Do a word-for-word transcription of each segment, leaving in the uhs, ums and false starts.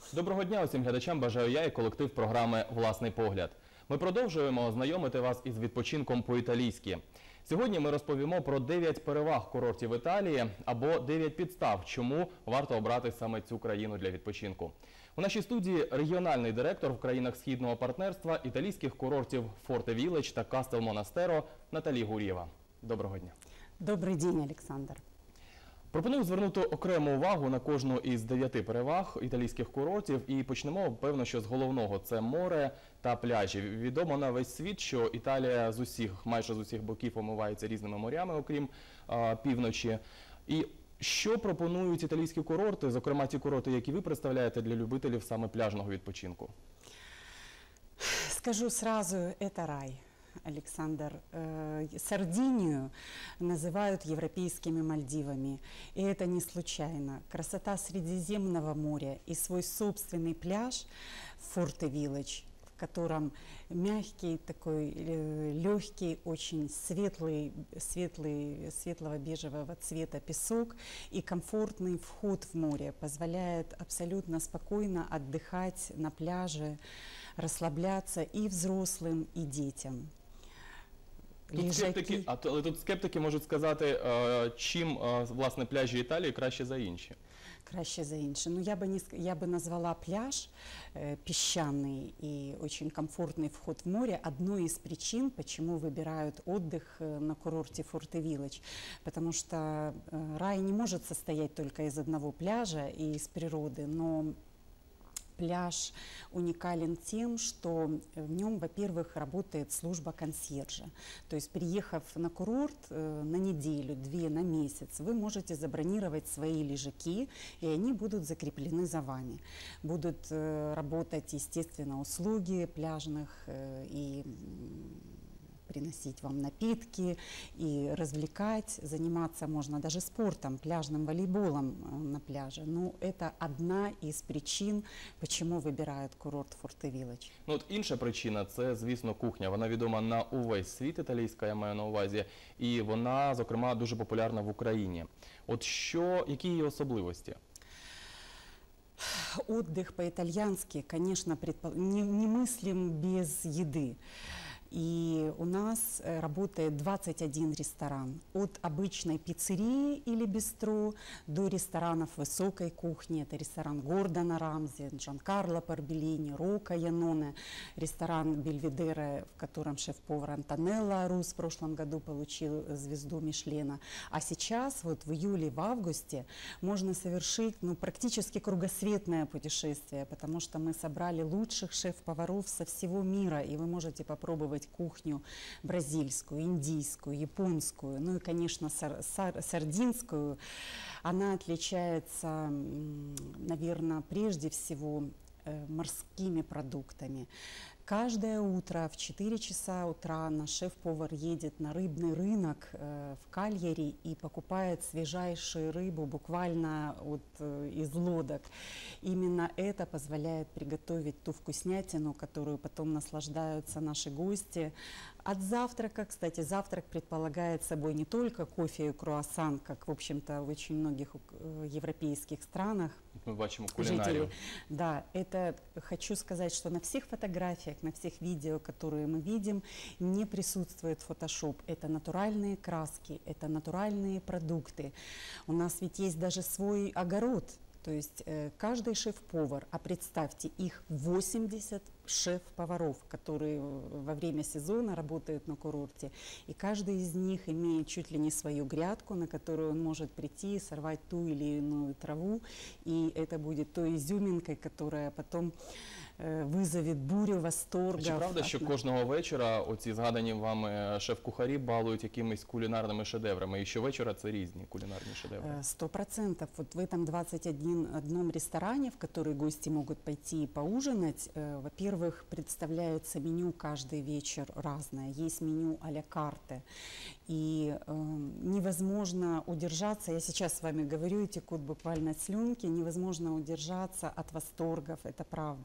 Доброго дня усім глядачам бажаю я і колектив програми «Власний погляд». Ми продовжуємо ознайомити вас із відпочинком по-італійськи. Сьогодні ми розповімо про дев'ять переваг курортів Італії або дев'ять підстав, чому варто обрати саме цю країну для відпочинку. У нашій студії регіональний директор в країнах Східного партнерства італійських курортів Форте Вілледж та Кастел Монастеро Наталі Гур'єва. Доброго дня. Добрий день, Олександр. Пропоную звернути окрему увагу на кожну із дев'яти переваг італійських курортів і почнемо, певно, що з головного – це море та пляжі. Відомо на весь світ, що Італія з усіх, майже з усіх боків омивається різними морями, окрім а, півночі. І що пропонують італійські курорти, зокрема ті курорти, які ви представляєте для любителів саме пляжного відпочинку? Скажу сразу, это рай. Александр, Сардинию называют европейскими Мальдивами, и это не случайно. Красота Средиземного моря и свой собственный пляж Форте Вилладж, в котором мягкий, такой легкий, очень светлый, светлый, светлого бежевого цвета песок и комфортный вход в море позволяет абсолютно спокойно отдыхать на пляже, расслабляться и взрослым, и детям. Тут скептики, а, але тут скептики можуть сказати, чим, власне, пляжі Італії краще за інші. Краще за інші. Ну, я бы, не, я бы назвала пляж э, песчаный и очень комфортный вход в море одной из причин, почему выбирают отдых на курорте Форте Вилладж. Потому что э, рай не может состоять только из одного пляжа и из природы, но пляж уникален тем, что в нем, во-первых, работает служба консьержа. То есть, приехав на курорт э, на неделю, две, на месяц, вы можете забронировать свои лежаки, и они будут закреплены за вами. Будут э, работать, естественно, услуги пляжных э, и приносить вам напитки и развлекать, заниматься можно даже спортом, пляжным волейболом на пляже. Но это одна из причин, почему вибирають курорт Форте Вілледж. Ну, от інша причина – це, звісно, кухня. Вона відома на увесь світ, італійська, я маю на увазі, і вона, зокрема, дуже популярна в Україні. От що, які її особливості? Отдых по-итальянски, конечно, предпо... не, не мыслим без еды. И у нас работает двадцать один ресторан. От обычной пиццерии или бистро до ресторанов высокой кухни. Это ресторан Гордона Рамзи, Джанкарло Парбеллини, Рока Яноне, ресторан Бельведере, в котором шеф-повар Антонелло Арус в прошлом году получил звезду Мишлена. А сейчас, вот в июле, в августе, можно совершить ну, практически кругосветное путешествие, потому что мы собрали лучших шеф-поваров со всего мира, и вы можете попробовать кухню бразильскую, индийскую, японскую, ну и, конечно, сар сар сардинскую. Она отличается, наверное, прежде всего э, морскими продуктами. Каждое утро в четыре часа утра наш шеф-повар едет на рыбный рынок э, в Кальяри и покупает свежайшую рыбу буквально от, э, из лодок. Именно это позволяет приготовить ту вкуснятину, которую потом наслаждаются наши гости. От завтрака, кстати, завтрак предполагает собой не только кофе и круассан, как, в общем-то, в очень многих э, европейских странах. Мы бачим кулинарию. Жители. Да, это хочу сказать, что на всех фотографиях, на всех видео, которые мы видим, не присутствует фотошоп. Это натуральные краски, это натуральные продукты. У нас ведь есть даже свой огород. То есть э, каждый шеф-повар, а представьте, их восемьдесят шеф-поваров, которые во время сезона работают на курорте, и каждый из них имеет чуть ли не свою грядку, на которую он может прийти и сорвать ту или иную траву, и это будет той изюминкой, которая потом э, вызовет бурю восторгов. Чи правда, що кожного вечора оці згадані вами шеф-кухарі балують якимись кулінарними шедеврами, і щовечора це різні кулінарні шедеври? Сто процентов. Вот в этом двадцать одном ресторане, в который гости могут пойти и поужинать, э, во-первых, представляется меню каждый вечер разное. Есть меню а-ля карте. И э, невозможно удержаться, я сейчас с вами говорю, и текут буквально слюнки, невозможно удержаться от восторгов, это правда.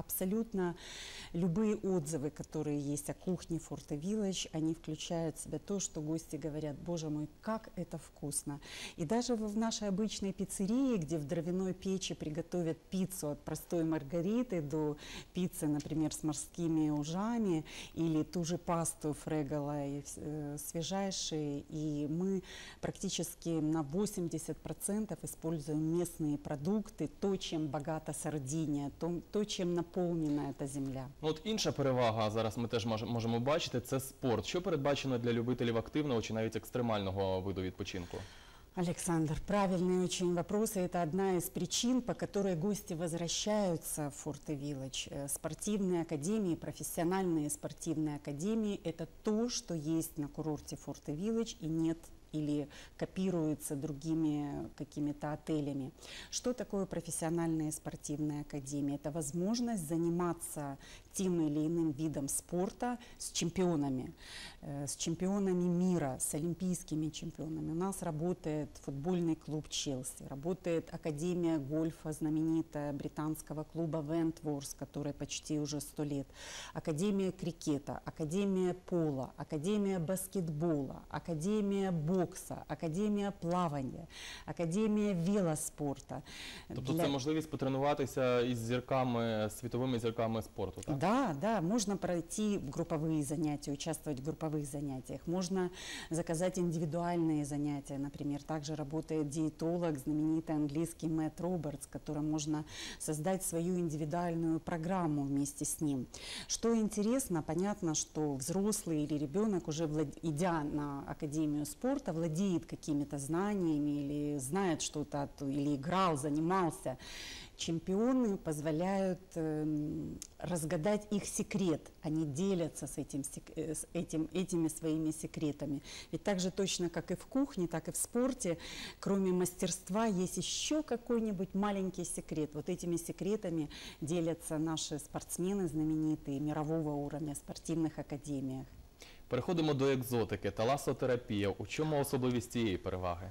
абсолютно любые отзывы, которые есть о кухне Forte Village, они включают в себя то, что гости говорят: боже мой, как это вкусно. И даже в нашей обычной пиццерии, где в дровяной печи приготовят пиццу от простой маргариты до пиццы, например, с морскими ужами, или ту же пасту фрегола э, свежайшие, и мы практически на восемьдесят процентов используем местные продукты, то, чем богата Сардиния, то, то чем наполнена эта земля. Ну, от інша перевага, зараз ми теж мож- можемо бачити, це спорт. Що передбачено для любителів активного чи навіть екстремального виду відпочинку? Александр, правильный очень вопрос, и это одна из причин, по которой гости возвращаются в Forte Village. Э, Спортивные академии, профессиональные спортивные академии – это то, что есть на курорте Forte Village и нет или копируется другими какими-то отелями. Что такое профессиональные спортивные академии? Это возможность заниматься тем или иным видом спорта с чемпионами, э, с чемпионами мира, с олимпийскими чемпионами. У нас работает футбольный клуб Челси, работает Академия гольфа знаменитая британского клуба Вентворс, которой почти уже сто лет, Академия крикета, Академия пола, Академия баскетбола, Академия бокса, Академия плавания, Академия велоспорта. Тобто Для- це можливість потренуватися із зірками, світовими зірками спорту, так? Да, да, можно пройти групповые занятия, участвовать в групповых занятиях, можно заказать индивидуальные занятия, например, также работает диетолог, знаменитый английский Мэтт Робертс, с которым можно создать свою индивидуальную программу вместе с ним. Что интересно, понятно, что взрослый или ребенок, уже влад- идя на Академию спорта, владеет какими-то знаниями или знает что-то, от- или играл, занимался. Чемпионы позволяют эм, разгадать их секрет, они делятся с, этим, сек- э, с этим, этими своими секретами. Ведь так же точно, как и в кухне, так и в спорте, кроме мастерства, есть еще какой-нибудь маленький секрет. Вот этими секретами делятся наши спортсмены знаменитые мирового уровня в спортивных академиях. Переходимо до екзотики. Таласотерапія. У чому особливість цієї переваги?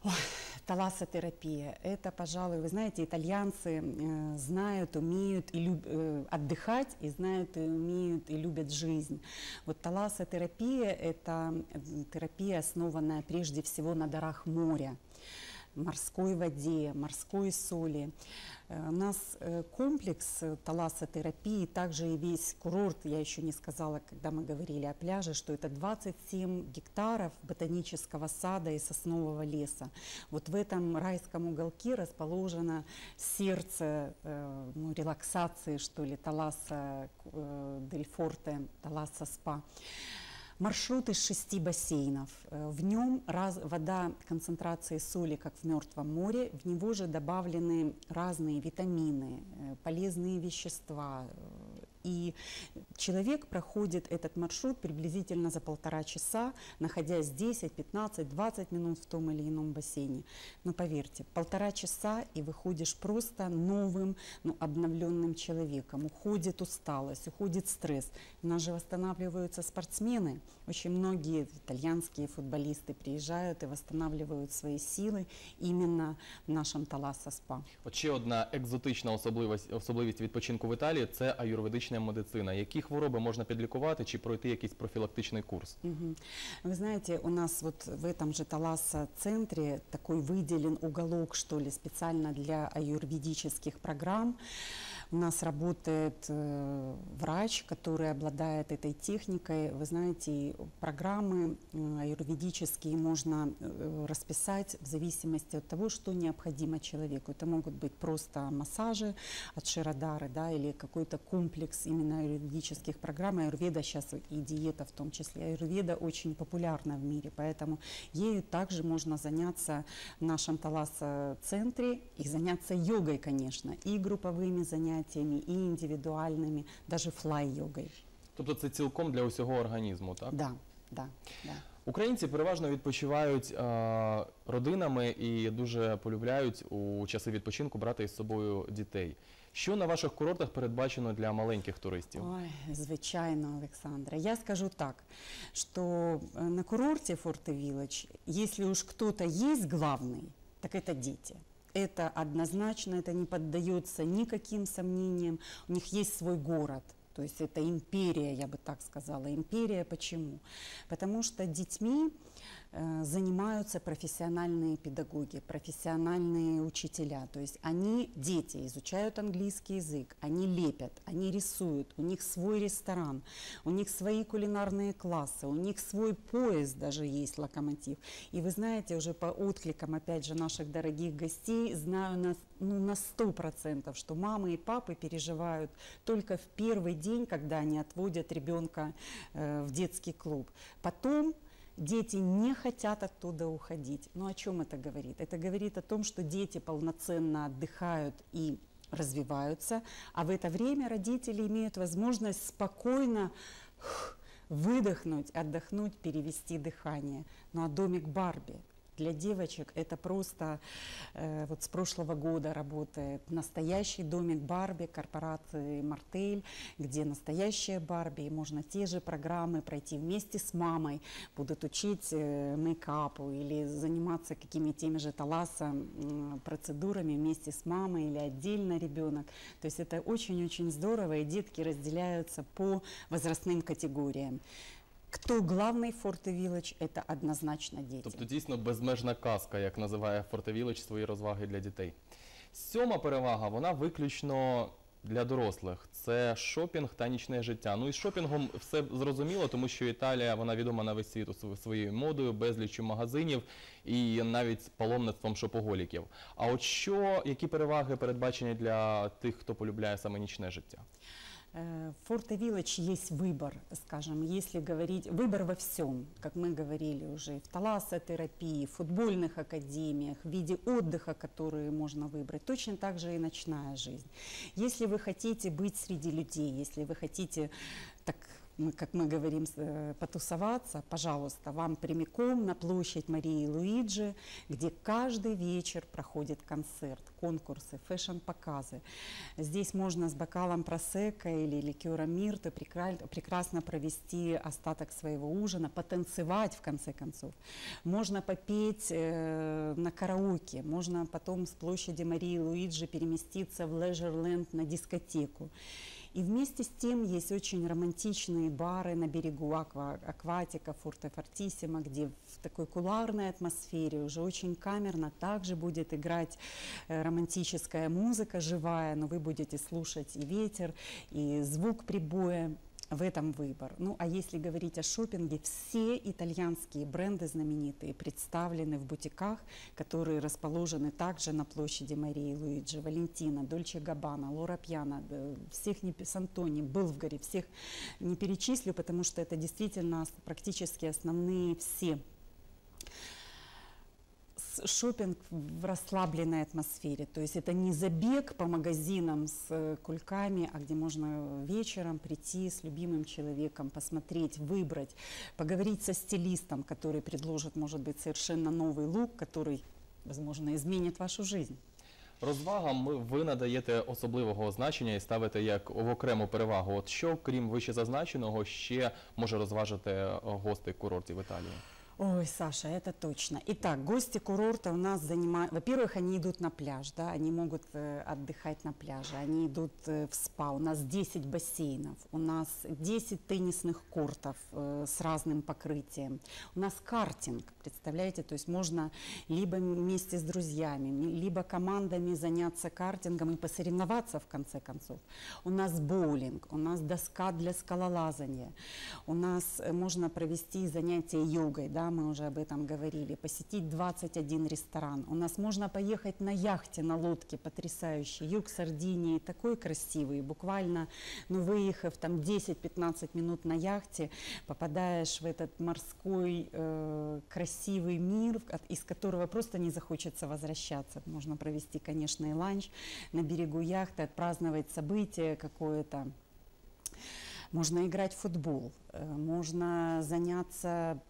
Талассотерапия – это, пожалуй, вы знаете, итальянцы э, знают, умеют и люб- э, отдыхать, и знают, и умеют, и любят жизнь. Вот талассотерапия – это м, терапия, основанная прежде всего на дарах моря, морской воде, морской соли. Э, У нас э, комплекс э, талассотерапии, также и весь курорт, я еще не сказала, когда мы говорили о пляже, что это двадцать семь гектаров ботанического сада и соснового леса. Вот в этом райском уголке расположено сердце э, ну, релаксации, что ли, Таласса э, Дель Форте, Таласса Спа. Маршрут из шести бассейнов. Э, В нем раз, вода концентрации соли, как в Мертвом море. В него же добавлены разные витамины, э, полезные вещества. э, И человек проходит этот маршрут приблизительно за полтора часа, находясь десять, пятнадцать, двадцать минут в том или ином бассейне. Но поверьте, полтора часа и выходишь просто новым, ну, обновленным человеком. Уходит усталость, уходит стресс. У нас же восстанавливаются спортсмены. Очень многие итальянские футболисты приезжают и восстанавливают свои силы именно в нашем Таласса Спа. От ще одна екзотична особливість, особливість відпочинку в Італії – це аюрведична медицина. Які хвороби можна підлікувати чи пройти якийсь профілактичний курс? Мгм. Вы знаете, у нас вот в этом же Таласса-центре такой выделен уголок, что ли, специально для аюрведических программ. У нас работает э, врач, который обладает этой техникой. Вы знаете, и программы э, аюрведические можно э, расписать в зависимости от того, что необходимо человеку. Это могут быть просто массажи от Ширадары, да, или какой-то комплекс именно аюрведических программ. Аюрведа сейчас и диета в том числе. Аюрведа очень популярна в мире, поэтому ею также можно заняться в нашем Таласса-центре и заняться йогой, конечно, и групповыми занятиями, и индивидуальными, даже флай-йогой. Тобто це цілком для усього організму, так? Да, да, да. Українці переважно відпочивають е, родинами і дуже полюбляють у часи відпочинку брати із собою дітей. Що на ваших курортах передбачено для маленьких туристів? Ой, звичайно, Александра. Я скажу так, что э, на курорте Forte Village, если уж кто-то есть главный, так это дети. это однозначно, это не поддается никаким сомнениям. У них есть свой город. То есть это империя, я бы так сказала. Империя почему? Потому что детьми э, занимаются профессиональные педагоги, профессиональные учителя. То есть они, дети, изучают английский язык, они лепят, они рисуют, у них свой ресторан, у них свои кулинарные классы, у них свой поезд даже есть, локомотив. И вы знаете, уже по откликам, опять же, наших дорогих гостей, знаю на, ну, на сто процентов, что мамы и папы переживают только в первый день, когда они отводят ребенка э, в детский клуб. Потом дети не хотят оттуда уходить. Но о чем это говорит? Это говорит о том, что дети полноценно отдыхают и развиваются, а в это время родители имеют возможность спокойно выдохнуть, отдохнуть, перевести дыхание. Ну а домик Барби? Для девочек это просто, э, вот с прошлого года работает настоящий домик Барби корпорации Мартель, где настоящая Барби, и можно те же программы пройти вместе с мамой, будут учить э, мейкапу или заниматься какими теми же таласа э, процедурами вместе с мамой или отдельно ребенок. То есть это очень-очень здорово, и детки разделяются по возрастным категориям. Хто главний Форте Вілледж – це однозначно діти. Тобто дійсно безмежна казка, як називає Форте Вілледж свої розваги для дітей. Сьома перевага, вона виключно для дорослих. Це шопінг та нічне життя. Ну і з шопінгом все зрозуміло, тому що Італія, вона відома на весь світ своєю модою, безліччю магазинів і навіть паломництвом шопоголіків. А от що, які переваги передбачені для тих, хто полюбляє саме нічне життя? В Форте Вілледж есть выбор, скажем, если говорить, выбор во всем, как мы говорили уже, в талассотерапии, в футбольных академиях, в виде отдыха, которые можно выбрать, точно так же и ночная жизнь. Если вы хотите быть среди людей, если вы хотите, так, мы, как мы говорим, потусоваться, пожалуйста, вам прямиком на площадь Марии Луиджи, где каждый вечер проходит концерт, конкурсы, фэшн-показы. Здесь можно с бокалом просекко или ликером мирты прекрасно провести остаток своего ужина, потанцевать в конце концов. Можно попеть э, на караоке, можно потом с площади Марии Луиджи переместиться в Лежерленд на дискотеку. И вместе с тем есть очень романтичные бары на берегу Аква, Акватика, Форте Фортиссимо, где в такой кулуарной атмосфере, уже очень камерно, также будет играть э, романтическая музыка живая, но вы будете слушать и ветер, и звук прибоя. В этом выбор. Ну, а если говорить о шопинге, все итальянские бренды знаменитые представлены в бутиках, которые расположены также на площади Марии Луиджи. Валентина, Дольче Габбана, Лора Пьяна, всех не, Сантони, Булгари, всех не перечислю, потому что это действительно практически основные все. Шопинг в расслабленной атмосфере, то есть это не забег по магазинам с кульками, а где можно вечером прийти с любимым человеком, посмотреть, выбрать, поговорить со стилистом, который предложит, может быть, совершенно новый лук, который, возможно, изменит вашу жизнь. Розвагам ви надаєте особливого значення і ставите як в окрему перевагу. От що, крім вище зазначеного, ще може розважити гостей курортів Італії? Ой, Саша, это точно. Итак, гости курорта у нас занимают, во-первых, они идут на пляж, да, они могут э, отдыхать на пляже, они идут э, в спа, у нас десять бассейнов, у нас десять теннисных кортов э, с разным покрытием, у нас картинг, представляете, то есть можно либо вместе с друзьями, либо командами заняться картингом и посоревноваться в конце концов. У нас боулинг, у нас доска для скалолазания, у нас э, можно провести занятия йогой, да, мы уже об этом говорили, посетить двадцать один ресторан. У нас можно поехать на яхте, на лодке, потрясающий. Юг Сардинии такой красивый, буквально, ну, выехав там десять-пятнадцать минут на яхте, попадаешь в этот морской э, красивый мир, из которого просто не захочется возвращаться. Можно провести, конечно, и ланч на берегу яхты, отпраздновать событие какое-то. Можно играть в футбол, можно заняться,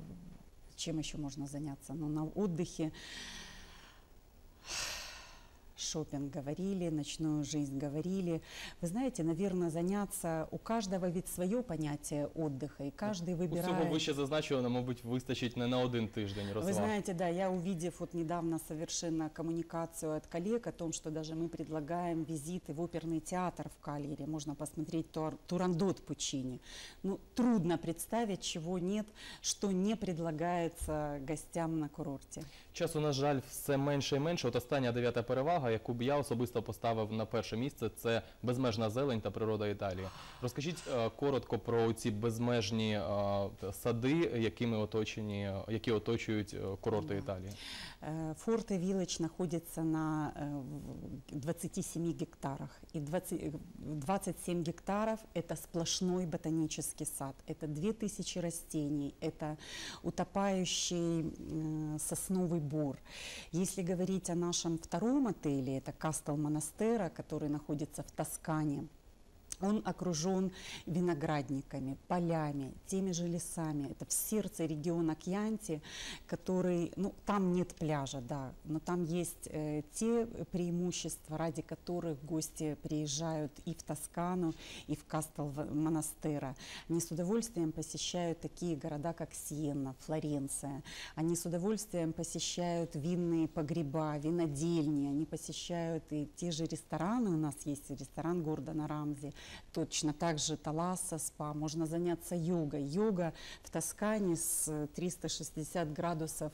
чем еще можно заняться, ну, на отдыхе. шопинг говорили, ночную жизнь говорили. Вы знаете, наверное, заняться, у каждого ведь свое понятие отдыха, и каждый Усього выбирает. вище зазначено, мабуть, вистачить не на один тиждень Вы розваг. знаете, да, я увидев вот недавно совершенно коммуникацию от коллег о том, что даже мы предлагаем визиты в оперный театр в Кальяре, можно посмотреть тур, Турандот Пучини. Ну, трудно представить, чего нет, что не предлагается гостям на курорте. Часу, на жаль, все менше і менше. От остання дев'ята перевага, яку б я особисто поставив на перше місце, це безмежна зелень та природа Італії. Розкажіть е, коротко про ці безмежні е, сади, якими оточені, е, які оточують е, курорти Да. Італії. Э, Форте Вилледж находится на э, в- двадцати семи гектарах. И двадцать, э, двадцать семь гектаров – это сплошной ботанический сад. Это две тысячи растений, это утопающий э, сосновый бор. Если говорить о нашем втором отеле, это Кастел Монастера, который находится в Тоскане, он окружен виноградниками, полями, теми же лесами. Это в сердце региона Кьянти, который, ну, там нет пляжа, да, но там есть э, те преимущества, ради которых гости приезжают и в Тоскану, и в Кастел Монастера. Они с удовольствием посещают такие города, как Сиенна, Флоренция. Они с удовольствием посещают винные погреба, винодельни. Они посещают и те же рестораны. У нас есть ресторан Гордона Рамзи. Точно так же Таласса, спа. Можно заняться йогой. Йога в Тоскане с триста шестьдесят градусов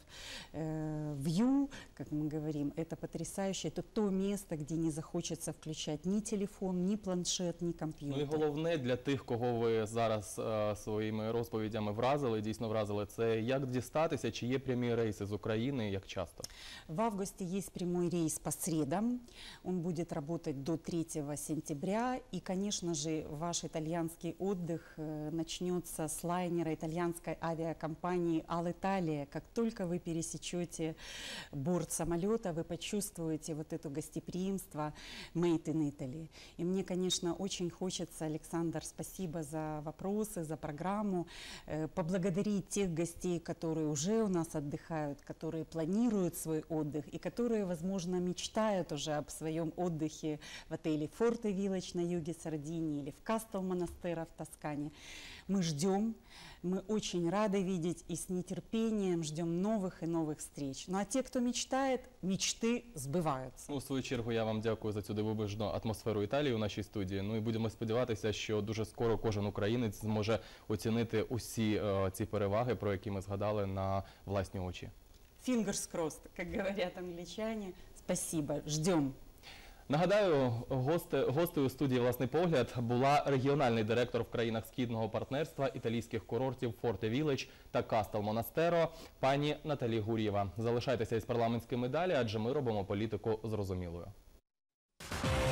э, вью, как мы говорим, это потрясающе. Это то место, где не захочется включать ни телефон, ни планшет, ни Ну і компьютер. головне для тих, кого ви зараз е, своїми розповідями вразили, дійсно вразили, це як дістатися, чи є прямі рейси з України, як часто? В августе есть прямой рейс по средам. Он будет работать до третьего сентября. И, конечно же, ваш итальянский отдых э, начнется с лайнера итальянской авиакомпании «Алиталия». Как только вы пересечете борт самолета, вы почувствуете вот это гостеприимство «Made in Italy». И мне, конечно, очень хочется, Александр, спасибо за вопросы, за программу, э, поблагодарить тех гостей, которые уже у нас отдыхают, которые планируют свой отдых и которые, возможно, мечтают уже об своем отдыхе в отеле Форте Вилледж на юге Сардинии или в Кастел Монастера в Тоскане. Мы ждем, мы очень рады видеть и с нетерпением ждем новых и новых встреч. Ну а те, кто мечтает, мечты сбываются. У свою чергу я вам дякую за цю дивовижну атмосферу Італії у нашій студії. Ну і будемо сподіватися, що дуже скоро кожен українець зможе оцінити усі е, ці переваги, про які ми згадали, на власні очі. Fingers crossed, как говорят англичане. Спасибо, ждем. Нагадаю, гости, гостею студії «Власний погляд» була регіональний директор в країнах Східного партнерства італійських курортів Форте Віледж та Кастел Монастеро пані Наталі Гур'єва. Залишайтеся із парламентськими далі, адже ми робимо політику зрозумілою.